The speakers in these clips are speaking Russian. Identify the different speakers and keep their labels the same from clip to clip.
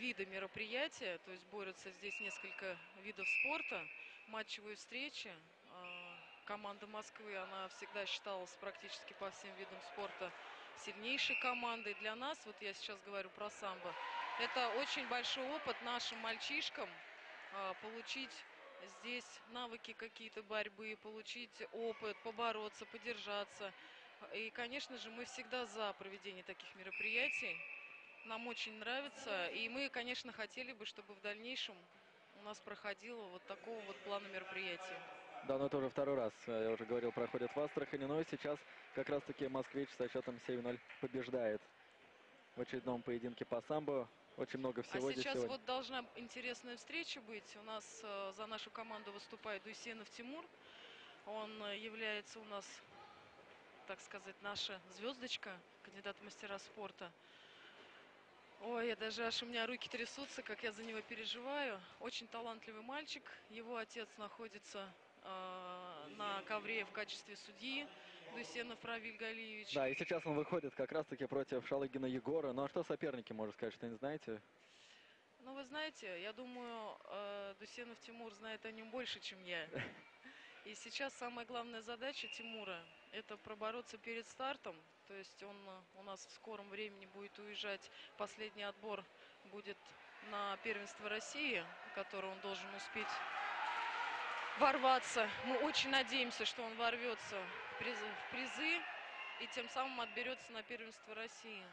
Speaker 1: вида мероприятия, то есть борются здесь несколько видов спорта, матчевые встречи. Команда Москвы, она всегда считалась практически по всем видам спорта сильнейшей командой. Для нас, вот я сейчас говорю про самбо, это очень большой опыт нашим мальчишкам получить здесь навыки какие-то борьбы, получить опыт, побороться, подержаться. И, конечно же, мы всегда за проведение таких мероприятий. Нам очень нравится. И мы, конечно, хотели бы, чтобы в дальнейшем у нас проходило вот такого вот плана мероприятий.
Speaker 2: Да, но это уже второй раз, я уже говорил, проходит в Астрахани. Но и сейчас как раз-таки москвич со счетом 7-0 побеждает в очередном поединке по самбо. Очень много всего
Speaker 1: А
Speaker 2: здесь
Speaker 1: сейчас
Speaker 2: сегодня.
Speaker 1: вот должна интересная встреча быть. У нас за нашу команду выступает Дуйсенов Тимур. Он является у нас, так сказать, наша звездочка, кандидат в мастера спорта. Ой, я даже аж у меня руки трясутся, как я за него переживаю. Очень талантливый мальчик. Его отец находится на ковре в качестве судьи. Дуйсенов Равиль Галиевич.
Speaker 2: Да, и сейчас он выходит как раз-таки против Шалыгина Егора. Ну а что соперники, можно сказать, что не знаете?
Speaker 1: Ну, вы знаете, я думаю, Дуйсенов Тимур знает о нем больше, чем я. И сейчас самая главная задача Тимура – это пробороться перед стартом. То есть он у нас в скором времени будет уезжать. Последний отбор будет на первенство России, в которое он должен успеть ворваться. Мы очень надеемся, что он ворвется в призы и тем самым отберется на первенство России.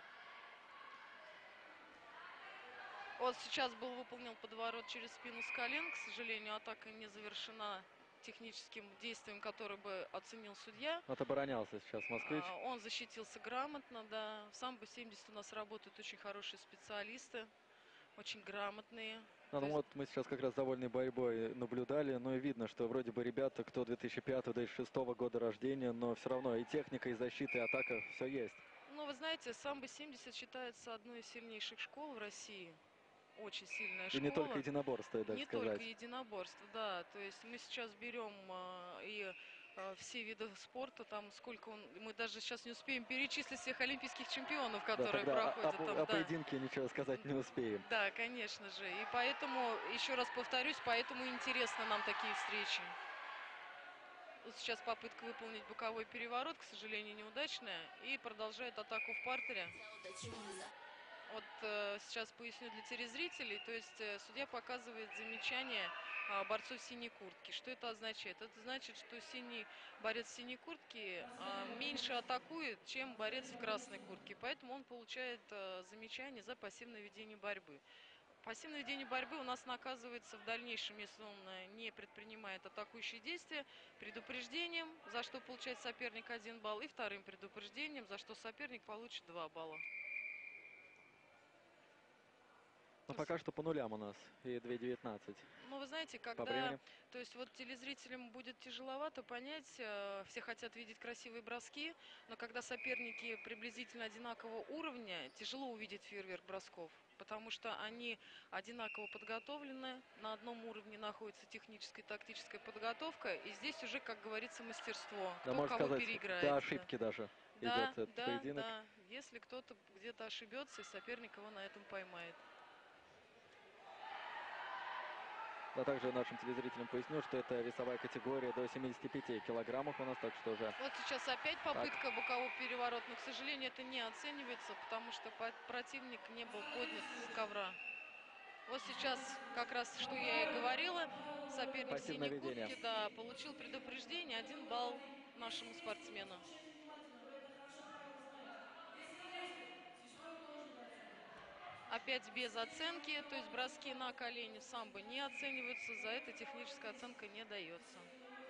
Speaker 1: Вот сейчас был выполнен подворот через спину с колен. К сожалению, атака не завершена техническим действием, которое бы оценил судья.
Speaker 2: Вот оборонялся сейчас москвич.
Speaker 1: Он защитился грамотно, да. В самбо 70 у нас работают очень хорошие специалисты, очень грамотные.
Speaker 2: Ну вот мы сейчас как раз довольной борьбой наблюдали, но и видно, что вроде бы ребята, кто 2005-2006 года рождения, но все равно и техника, и защита, и атака, все есть.
Speaker 1: Ну, вы знаете, самбо 70 считается одной из сильнейших школ в России. Очень сильная школа.
Speaker 2: И не только единоборство, так
Speaker 1: не
Speaker 2: сказать.
Speaker 1: только единоборство, да. То есть мы сейчас берем и все виды спорта, там сколько мы даже сейчас не успеем перечислить всех олимпийских чемпионов, которые
Speaker 2: да,
Speaker 1: проходят там.
Speaker 2: О поединке ничего сказать не успеем.
Speaker 1: Да, конечно же. И поэтому, еще раз повторюсь, поэтому интересны нам такие встречи. Вот сейчас попытка выполнить боковой переворот, к сожалению, неудачная. И продолжает атаку в партере. Вот сейчас поясню для телезрителей. То есть судья показывает замечание борцу в синей куртке. Что это означает? Это значит, что борец в синей куртке меньше атакует, чем борец в красной куртке. Поэтому он получает замечание за пассивное ведение борьбы. Пассивное ведение борьбы у нас наказывается в дальнейшем, если он не предпринимает атакующие действия, предупреждением, за что получает соперник 1 балл, и вторым предупреждением, за что соперник получит 2 балла.
Speaker 2: Но пока что по нулям у нас и 2:19.
Speaker 1: Ну, вы знаете, то есть вот телезрителям будет тяжеловато понять, все хотят видеть красивые броски, но когда соперники приблизительно одинакового уровня, тяжело увидеть фейерверк бросков, потому что они одинаково подготовлены, на одном уровне находится техническая и тактическая подготовка, и здесь уже, как говорится, мастерство,
Speaker 2: Да,
Speaker 1: кто
Speaker 2: можно
Speaker 1: кого
Speaker 2: сказать,
Speaker 1: переиграет.
Speaker 2: до ошибки даже идет этот поединок.
Speaker 1: Да, если кто-то где-то ошибется, и соперник его на этом поймает.
Speaker 2: А также нашим телезрителям поясню, что это весовая категория до 75 килограммов у нас, так что уже...
Speaker 1: Вот сейчас опять попытка бокового переворота, но, к сожалению, это не оценивается, потому что противник не был поднят с ковра. Вот сейчас как раз, что я и говорила, соперник в синей куртке, да, получил предупреждение, 1 балл нашему спортсмену. Опять без оценки, то есть броски на колени в самбо не оцениваются, за это техническая оценка не дается.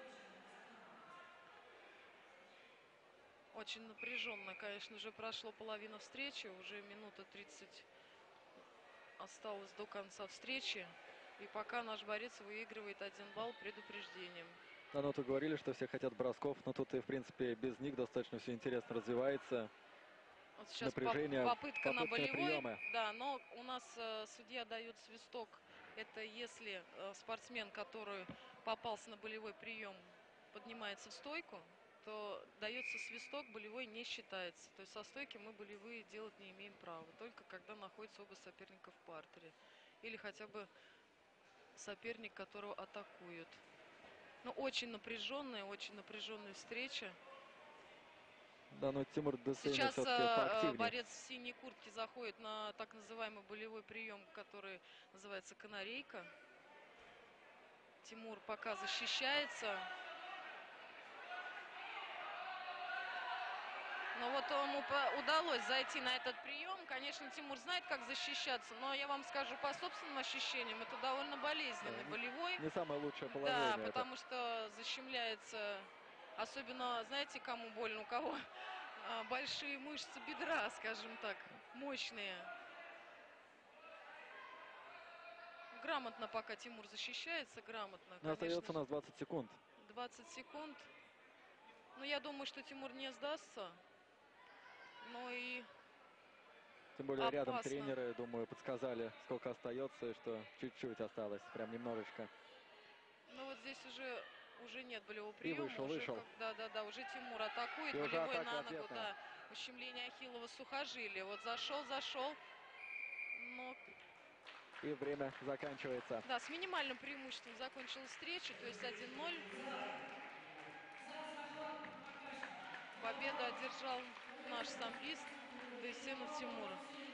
Speaker 1: Очень напряженно, конечно, уже прошло половина встречи, уже минута 30 осталось до конца встречи. И пока наш борец выигрывает 1 балл предупреждением.
Speaker 2: Да, ну, то говорили, что все хотят бросков, но тут и, в принципе, без них достаточно все интересно развивается.
Speaker 1: Вот сейчас
Speaker 2: напряжение,
Speaker 1: попытка на болевой.
Speaker 2: приемы.
Speaker 1: Да, но у нас судья дает свисток. Это если спортсмен, который попался на болевой прием, поднимается в стойку, что дается свисток, болевой не считается. То есть со стойки мы болевые делать не имеем права. Только когда находятся оба соперника в партере. Или хотя бы соперник, которого атакуют. Ну, очень напряженная встреча.
Speaker 2: Да, но Тимур Дусейнов
Speaker 1: Сейчас
Speaker 2: все-таки поактивнее.
Speaker 1: борец в синей куртке заходит на так называемый болевой прием, который называется канарейка. Тимур пока защищается. Но вот ему удалось зайти на этот прием. Конечно, Тимур знает, как защищаться, но я вам скажу по собственным ощущениям, это довольно болезненный болевой.
Speaker 2: Не самое лучшее положение.
Speaker 1: Да, потому что защемляется, особенно, знаете, кому больно, у кого большие мышцы бедра, скажем так, мощные. Грамотно пока Тимур защищается, грамотно.
Speaker 2: Но остается у нас 20 секунд.
Speaker 1: 20 секунд. Ну, я думаю, что Тимур не сдастся. Но и
Speaker 2: Тем более рядом
Speaker 1: опасно.
Speaker 2: тренеры, думаю, подсказали, сколько остается, и что чуть-чуть осталось, прям немножечко.
Speaker 1: Ну вот здесь уже нет болевого приема.
Speaker 2: И вышел.
Speaker 1: Да, уже Тимур атакует.
Speaker 2: И уже
Speaker 1: болевой на
Speaker 2: атака
Speaker 1: ногу,
Speaker 2: ответная.
Speaker 1: да. Ущемление ахиллова сухожилия. Вот зашел. Но
Speaker 2: И время заканчивается.
Speaker 1: да, с минимальным преимуществом закончилась встреча, то есть 1-0. Победу одержал наш самбист Дусейнов Тимур.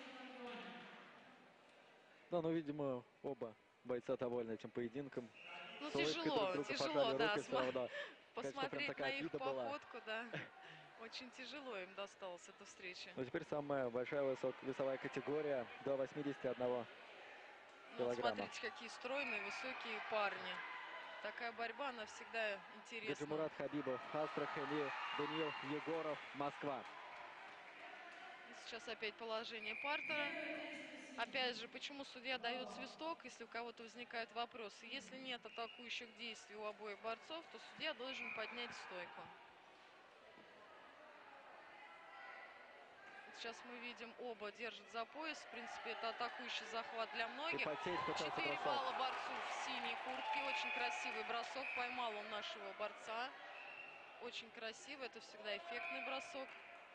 Speaker 2: Да, ну, видимо, оба бойца довольны этим поединком.
Speaker 1: Ну,
Speaker 2: С улыбкой друг другу пожали
Speaker 1: да,
Speaker 2: руки, все равно.
Speaker 1: посмотреть
Speaker 2: такая
Speaker 1: на их
Speaker 2: обида была.
Speaker 1: походку, да. Очень тяжело им досталась эта встреча.
Speaker 2: Но теперь самая большая весовая категория до 81
Speaker 1: Ну, вот
Speaker 2: килограмма.
Speaker 1: смотрите, какие стройные, высокие парни. Такая борьба, она всегда интересна.
Speaker 2: Гаджимурад Хабибов, Астрахань, и Даниил Егоров, Москва.
Speaker 1: И сейчас опять положение партера. Опять же, почему судья дает свисток, если у кого-то возникают вопросы. Если нет атакующих действий у обоих борцов, то судья должен поднять стойку. Сейчас мы видим, оба держат за пояс. В принципе, это атакующий захват для многих. 4 балла борцу в синей куртке. Очень красивый бросок. Поймал он нашего борца. Очень красиво. Это всегда эффектный бросок.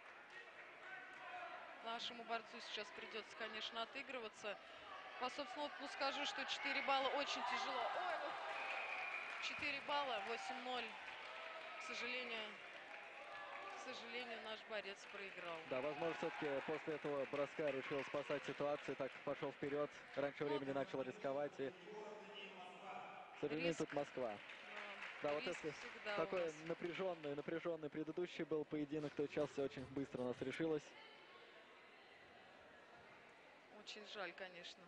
Speaker 1: Нашему борцу сейчас придется, конечно, отыгрываться. По собственному опыту скажу, что 4 балла очень тяжело. 4 балла, 8-0. К сожалению, наш борец проиграл.
Speaker 2: Да, возможно, все-таки после этого броска решил спасать ситуацию, так пошел вперед, раньше времени начал рисковать. И, к сожалению, тут Москва. Да, вот если такой напряженный предыдущий был поединок, то сейчас все очень быстро у нас решилось.
Speaker 1: Очень жаль, конечно.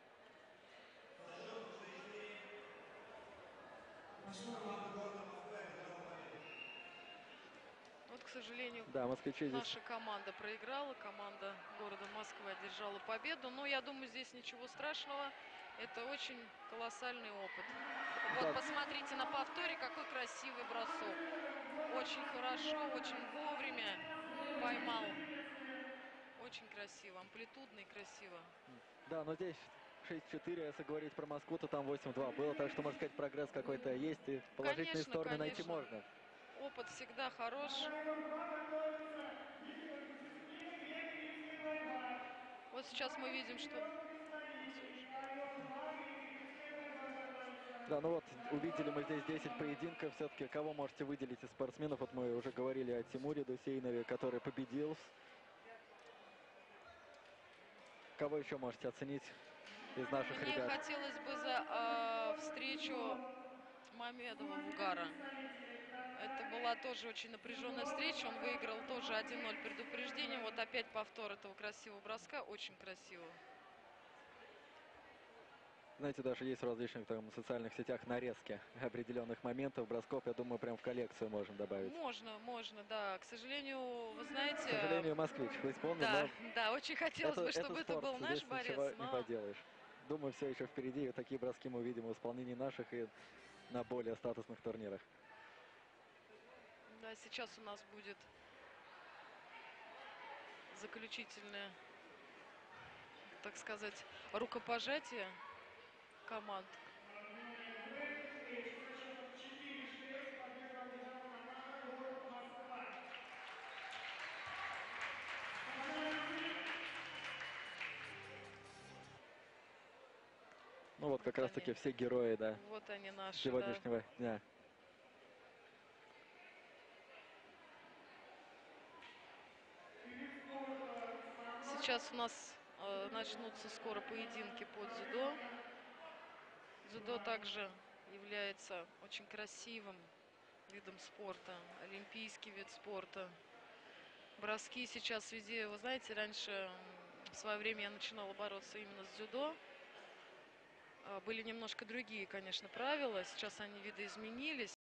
Speaker 1: Вот, к сожалению,
Speaker 2: да,
Speaker 1: наша команда проиграла, команда города Москвы одержала победу. Но я думаю, здесь ничего страшного. Это очень колоссальный опыт. Вот посмотрите на повторе, какой красивый бросок. Очень хорошо, очень вовремя поймал. Очень красиво, амплитудно и красиво.
Speaker 2: Да, но здесь 6-4, если говорить про Москву, то там 8-2 было. Так что, можно сказать, прогресс какой-то есть, и положительные стороны найти можно.
Speaker 1: Опыт всегда хорош. Вот сейчас мы видим, что...
Speaker 2: Да, ну вот, увидели мы здесь 10 поединков. Все-таки кого можете выделить из спортсменов? Вот мы уже говорили о Тимуре Дусейнове, который победил. Кого еще можете оценить из наших ребят?
Speaker 1: Мне хотелось бы за встречу Мамедова-Вугара. Это была тоже очень напряженная встреча. Он выиграл тоже 1-0 предупреждением. Вот опять повтор этого красивого броска. Очень красиво.
Speaker 2: Знаете, даже есть в различных там социальных сетях нарезки определенных моментов, бросков. Я думаю, прям в коллекцию можем добавить.
Speaker 1: Можно, да. К сожалению, вы знаете...
Speaker 2: К сожалению, москвич, вы исполнили,
Speaker 1: да,
Speaker 2: но...
Speaker 1: Да, очень хотелось бы, чтобы это был наш
Speaker 2: здесь
Speaker 1: борец.
Speaker 2: Ничего не поделаешь. Думаю, все еще впереди. И такие броски мы увидим в исполнении наших и на более статусных турнирах.
Speaker 1: Да, сейчас у нас будет заключительное, так сказать, рукопожатие команд.
Speaker 2: Ну вот как раз таки все герои, да,
Speaker 1: вот они наши,
Speaker 2: сегодняшнего дня.
Speaker 1: Сейчас у нас начнутся скоро поединки по дзюдо. Дзюдо также является очень красивым видом спорта, олимпийский вид спорта. Броски сейчас везде, вы знаете, раньше в свое время я начинала бороться именно с дзюдо. Были немножко другие, конечно, правила, сейчас они видоизменились.